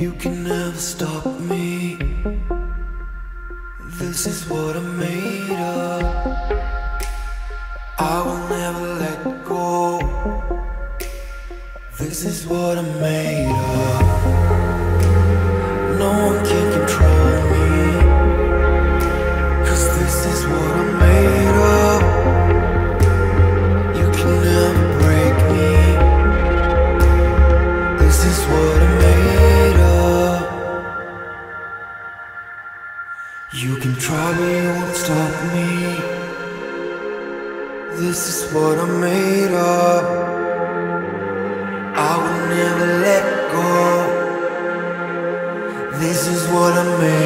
You can never stop me. This is what I'm made of. I will never let go. This is what I'm made of. No one can control me, 'cause this is what I'm made of. You can never break me. This is what I'm made of. You can try but you won't stop me. This is what I'm made of. I will never let go. This is what I'm made of.